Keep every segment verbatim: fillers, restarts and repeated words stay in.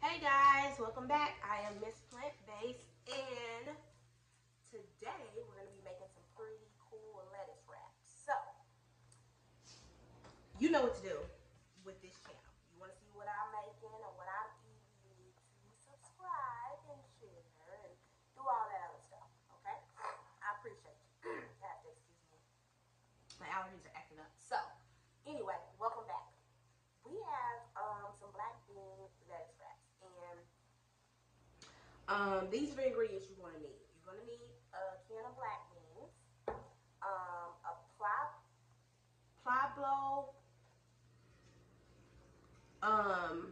Hey guys, welcome back. I am Miss Plant Base, and today we're going to be making some pretty cool lettuce wraps. So, you know what to do with this channel. You want to see what I'm making and what I'm eating, you need to subscribe and share and do all that other stuff, okay? I appreciate you. You have to excuse me. My allergies are acting up. So, anyway, welcome back. We have um, some black bean lettuce wraps, and um, these are the ingredients you're going to need. You're going to need a can of black beans, um, a ply, Pablo, um,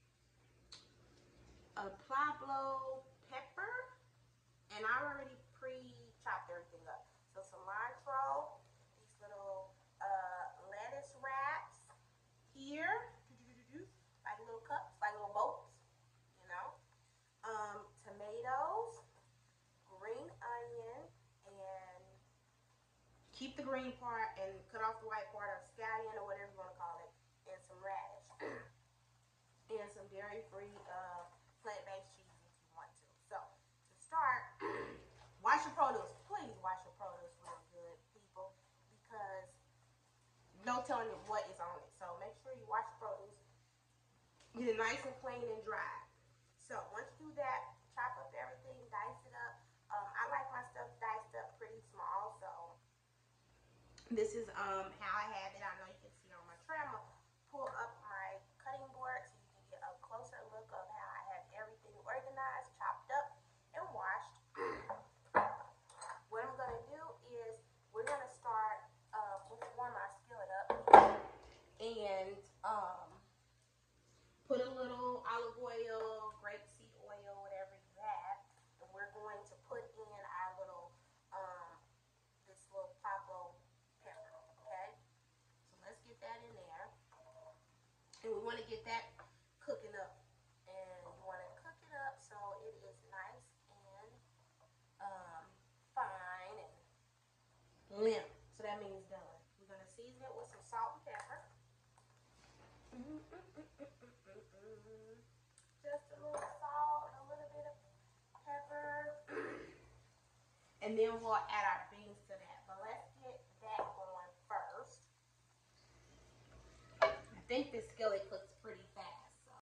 a Pablo pepper, and I already pre-chopped everything up. So cilantro, these little uh, lettuce wraps here, like little cups, like little boats, you know. Um, tomatoes, green onion, and keep the green part and cut off the white part, or scallion, or whatever you want to call it, and some radish, and some dairy-free uh, plant-based cheese if you want to. So, to start, wash your produce. Please wash your produce real good, people, because no telling what is on it. So, make sure you wash your produce. Get it nice and clean and dry. So once you do that, chop up everything, dice it up. Um, I like my stuff diced up pretty small, so this is um how I have it. I know you can see on my tray. I'm gonna pull up my cutting board so you can get a closer look of how I have everything organized, chopped up, and washed. What I'm gonna do is we're gonna start. Uh, let's warm our skillet up and um. Put a little olive oil, grapeseed oil, whatever you have, and we're going to put in our little, um, this little Pablo pepper, okay? So let's get that in there. And we want to get that cooking up. And you want to cook it up so it is nice and um, fine and limp. So that means done. We're going to season it with some salt and pepper. Mm-hmm. Just a little salt, a little bit of pepper, and then we'll add our beans to that. But let's get that going first. I think this skillet cooks